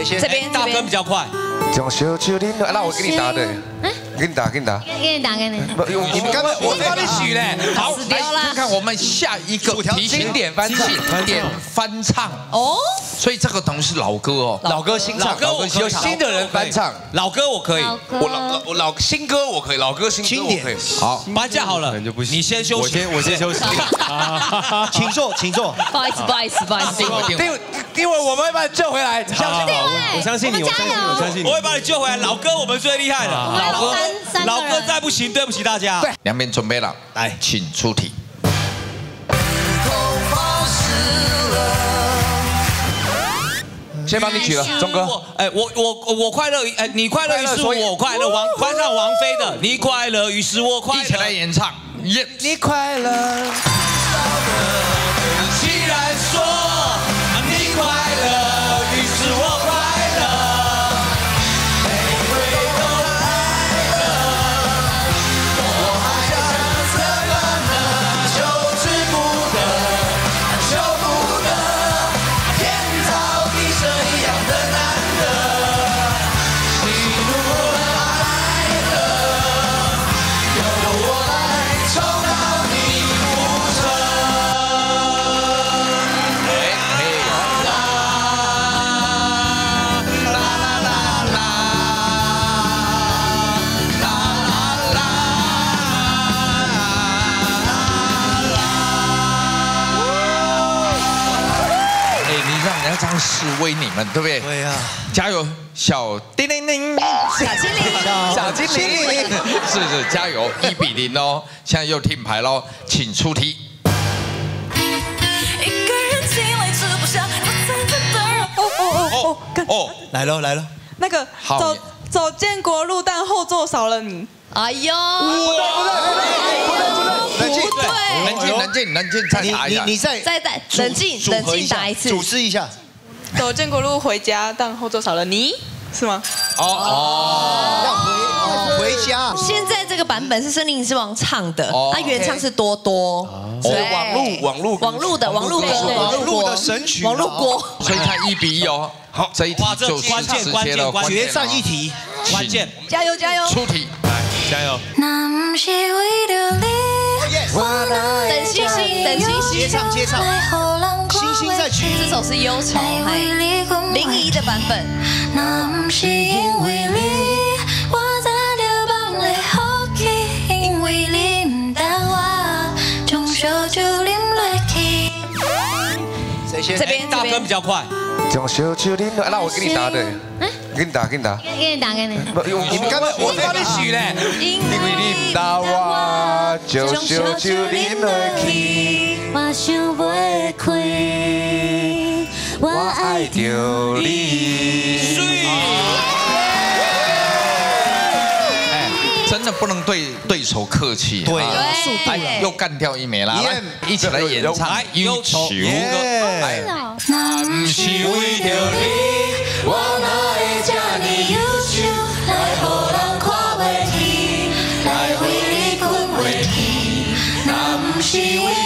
谁先？ 这边大哥比较快。 将小酒啉落，那我给你答对，给你答，给你答。 给你打，给你。 你们刚才我帮你许嘞。好， 死掉啦来看看我们下一个题型经典翻唱， 经典翻唱。 哦， 所以这个等于是老歌哦。 老歌新唱， 老歌我可以有新的人翻唱， 老歌我可以。 我老新歌我可以，老歌新歌我可以。 好，班架好了，你先休息。 我先休息。 请坐，请坐。 不好意思，不好意思，不好意思。 因为我们会把你救回来，相信我相信你，我相信你，我相信我会把你救回来。老哥我们最厉害了，老哥再不行，对不起大家。对，两边准备了，来，请出题。 先帮你举了，钟哥。 哎，我快乐，哎，你快乐于是我快乐。翻唱王菲的《你快乐于是我快乐》，一起来演唱。 你快乐。 既然说你快乐，于是我快乐，每回都快乐。我还想怎么能求之不得，求不得，天造地设一样的难得，喜怒哀乐，由我来冲到你不成。你要这样示威你们，对不对？ 对呀， 加油，小叮铃铃， 小精灵， 小精灵， 是加油，1比0哦。现在又听牌喽，请出题。 哦，来了来了， 那个走建国路，但后座少了你。 哎呦， 不对， 冷静，再打一下。 你再冷静打一次， 组织一下。 走建国路回家，但后座少了你，是吗？ 要回家。 现在这个版本是森林之王唱的，他原唱是多多， 网路的神曲， 网路锅， 所以看1比1哦。好，这一题就是直接了决战一题， 关键， 加油加油！ 出题， 来加油！ 等星星， 接唱，星星在举。 这首是忧愁，林怡的版本。 谁先？ 这边大哥比较快。 将小酒啉落，那我给你答对，给你答，给你答。 给你。 你们刚才我帮你许嘞，因为你唔答我，就小酒啉落去，我想袂开，我爱着你。 真的不能对手客气， 对，速度又干掉一枚啦，来，一起来演唱《忧愁》。不是为着你，我哪会这呢忧愁，来予人看袂起，来为你困袂去，若不是为